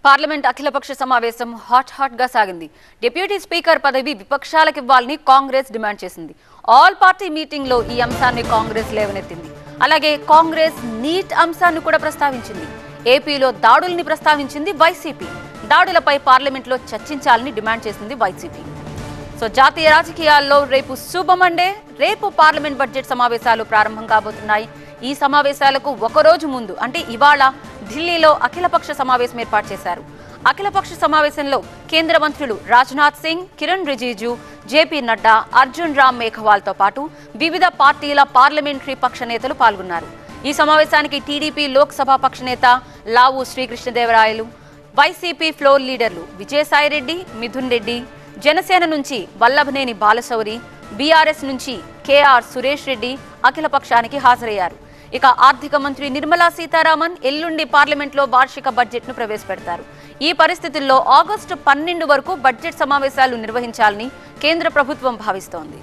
Parliament అఖిలపక్ష సమావేశం hot గా సాగింది. డిప్యూటీ స్పీకర్ పదవి విపక్షాలకు ఇవ్వాలని కాంగ్రెస్ డిమాండ్ చేసింది. ఆల్ పార్టీ మీటింగ్ లో ఈ అంశాన్ని కాంగ్రెస్ లేవనెత్తింది. అలాగే కాంగ్రెస్ నీట్ అంశాన్ని కూడా ప్రస్తావించింది. ఏపీలో దాడుల్ని ప్రస్తావించింది వైసీపీ. దాడులపై పార్లమెంట్ లో చర్చించాలని డిమాండ్ చేసింది వైసీపీ. సో జాతీయ రాజకీయాల్లో రేపు శుభమండే. రేపు పార్లమెంట్ బడ్జెట్ సమావేశాలు ప్రారంభం కాబోతున్నాయి. ఈ సమావేశాలకు ఒకరోజు ముందు అంటే ఇవాళ ఢిల్లీలో అఖిలపక్ష సమావేశం ఏర్పాటు చేశారు. అఖిలపక్ష సమావేశంలో కేంద్ర మంత్రులు రాజ్నాథ్ సింగ్, కిరణ్ రిజిజు, జేపీ నడ్డా, అర్జున్ రామ్ మేఘవాల్తో పాటు వివిధ పార్టీల పార్లమెంటరీ పక్ష నేతలు పాల్గొన్నారు. ఈ సమావేశానికి టీడీపీ లోక్సభ పక్ష నేత లావు శ్రీకృష్ణదేవరాయలు, వైసీపీ ఫ్లోర్ లీడర్లు విజయసాయిరెడ్డి, మిథున్ రెడ్డి, జనసేన నుంచి వల్లభనేని బాలశౌరి, బీఆర్ఎస్ నుంచి కేఆర్ సురేష్ రెడ్డి అఖిలపక్షానికి హాజరయ్యారు. ఇక ఆర్థిక మంత్రి నిర్మలా సీతారామన్ ఎల్లుండి పార్లమెంట్లో వార్షిక బడ్జెట్ను ప్రవేశపెడతారు. ఈ పరిస్థితుల్లో ఆగస్టు 12 వరకు బడ్జెట్ సమావేశాలు నిర్వహించాలని కేంద్ర ప్రభుత్వం భావిస్తోంది.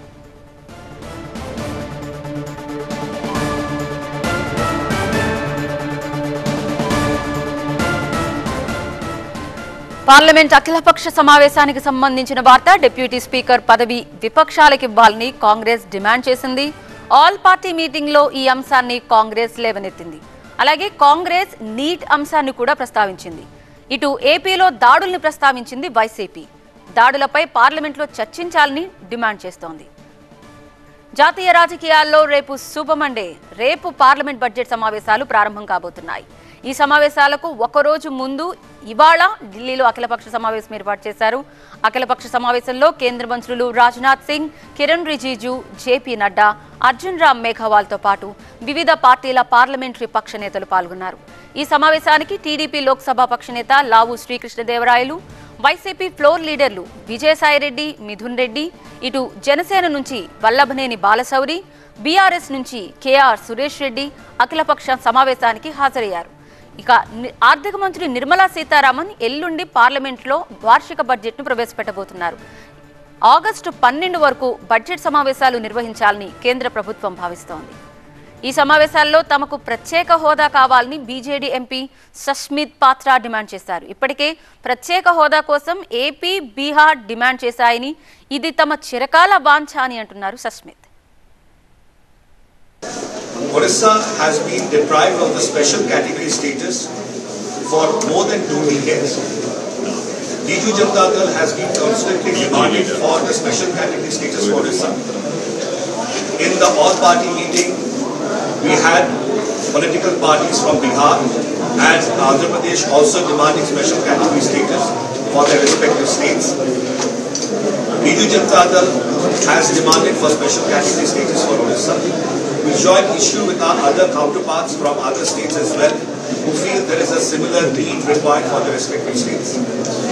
పార్లమెంట్ అఖిలపక్ష సమావేశానికి సంబంధించిన వార్త. డిప్యూటీ స్పీకర్ పదవి విపక్షాలకు ఇవ్వాలని కాంగ్రెస్ డిమాండ్ చేసింది. ఆల్ పార్టీ మీటింగ్ లో ఈ అంశాన్ని కాంగ్రెస్ లేవనెత్తింది. అలాగే కాంగ్రెస్ నీట్ అంశాన్ని కూడా ప్రస్తావించింది. ఇటు ఏపీలో దాడుల్ని ప్రస్తావించింది వైసీపీ. దాడులపై పార్లమెంట్లో చర్చించాలని డిమాండ్ చేస్తోంది. జాతీయ రాజకీయాల్లో రేపు శుభమండే. రేపు పార్లమెంట్ బడ్జెట్ సమావేశాలు ప్రారంభం కాబోతున్నాయి. ఈ సమావేశాలకు ఒకరోజు ముందు ఇవాళ ఢిల్లీలో అఖిలపక్ష సమావేశం ఏర్పాటు చేశారు. అఖిలపక్ష సమావేశంలో కేంద్ర మంత్రులు రాజ్నాథ్ సింగ్, కిరణ్ రిజిజు, జేపీ నడ్డా, అర్జున్ రామ్ మేఘవాల్తో పాటు వివిధ పార్టీల పార్లమెంటరీ పక్ష నేతలు పాల్గొన్నారు. ఈ సమావేశానికి టీడీపీ లోక్సభ పక్ష నేత లావు శ్రీకృష్ణదేవరాయలు, వైసీపీ ఫ్లోర్ లీడర్లు విజయసాయిరెడ్డి, మిథున్ రెడ్డి, ఇటు జనసేన నుంచి వల్లభనేని బాలశౌరి, బీఆర్ఎస్ నుంచి కేఆర్ సురేష్ రెడ్డి అఖిలపక్ష సమావేశానికి హాజరయ్యారు. ఇక ఆర్థిక మంత్రి నిర్మలా సీతారామన్ ఎల్లుండి పార్లమెంట్లో వార్షిక బడ్జెట్ను ప్రవేశపెట్టబోతున్నారు. ఆగస్టు 12 వరకు బడ్జెట్ సమావేశాలు నిర్వహించాలని కేంద్ర ప్రభుత్వం భావిస్తోంది. ఈ సమావేశాల్లో తమకు ప్రత్యేక హోదా కావాలని బీజేడీ ఎంపీ సస్మిత్ పాత్ర డిమాండ్ చేశారు. ఇప్పటికే ప్రత్యేక హోదా కోసం ఏపీ, బీహార్ డిమాండ్ చేశాయని, ఇది తమ చిరకాల వాంఛ అని అంటున్నారు Sasmit. Orissa has been deprived of the special category status for more than 2 decades. Biju Janata Dal has been constantly demanding for the special category status for Orissa. In the all-party meeting, we had political parties from Bihar and Andhra Pradesh also demanding special category status for their respective states. Biju Janata Dal has demanded for special category status for Orissa. We join issue with our other counterparts from other states as well, who feel there is a similar need required for the respective states.